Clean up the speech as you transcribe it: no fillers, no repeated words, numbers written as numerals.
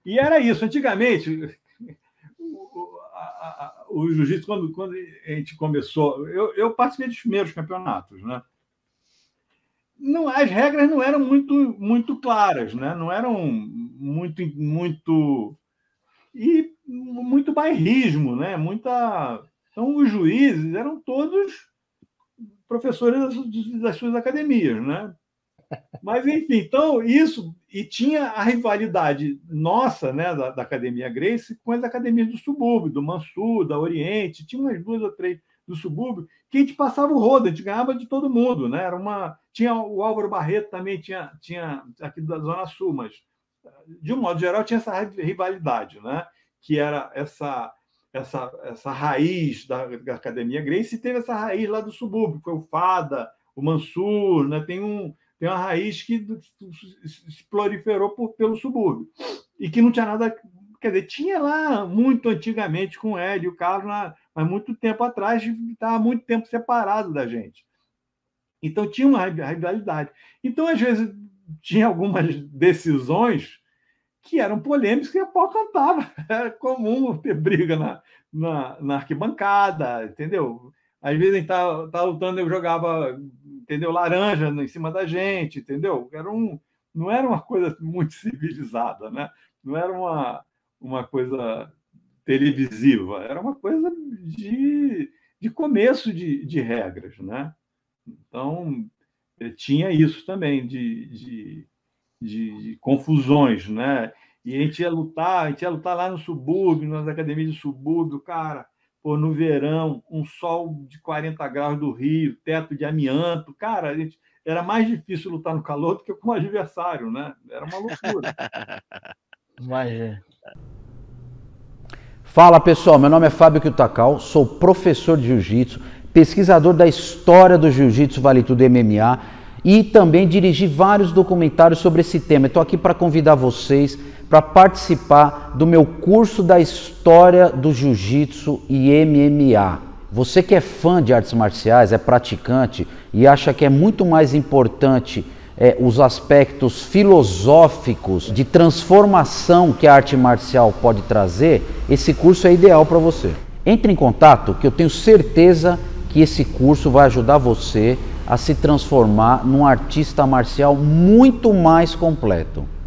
E era isso. Antigamente, o jiu-jitsu, quando a gente começou, eu participei dos primeiros campeonatos, né? Não, as regras não eram muito claras, né? Não eram muito bairrismo, né? Então os juízes eram todos professores das suas academias, né? Mas enfim, então isso e tinha a rivalidade nossa, né, da Academia Gracie com as academias do subúrbio, do Mansur, da Oriente, tinha umas 2 ou 3 do subúrbio que a gente passava o rodo, a gente ganhava de todo mundo, né? Tinha o Álvaro Barreto também tinha aqui da Zona Sul, mas de um modo geral tinha essa rivalidade, né? Que era essa raiz da Academia Gracie, e teve essa raiz lá do subúrbio, foi o Fada, o Mansur, né? Tem uma raiz que se proliferou pelo subúrbio e que não tinha nada, quer dizer, tinha lá muito antigamente com o Hélio e o Carlos, mas muito tempo atrás, estava muito tempo separado da gente. Então tinha uma rivalidade. Então, às vezes, tinha algumas decisões que eram polêmicas e a pau cantava. Era comum ter briga na arquibancada, entendeu? Às vezes a gente estava lutando, eu jogava, entendeu, laranja em cima da gente, entendeu? Não era uma coisa muito civilizada, né? Não era uma coisa televisiva, era uma coisa de começo de regras, né? Então, tinha isso também de confusões, né? E a gente ia lutar lá no subúrbio, nas academias de subúrbio, cara, pô, no verão, um sol de 40 graus do Rio, teto de amianto, cara, era mais difícil lutar no calor do que com o adversário, né? Era uma loucura. Imagina. Fala pessoal, meu nome é Fábio Kiyotakawa, sou professor de Jiu-Jitsu, pesquisador da história do Jiu-Jitsu Vale Tudo MMA e também dirigi vários documentários sobre esse tema. Estou aqui para convidar vocês para participar do meu curso da história do Jiu-Jitsu e MMA. Você que é fã de artes marciais, é praticante e acha que é muito mais importante os aspectos filosóficos de transformação que a arte marcial pode trazer, esse curso é ideal para você. Entre em contato que eu tenho certeza que esse curso vai ajudar você a se transformar num artista marcial muito mais completo.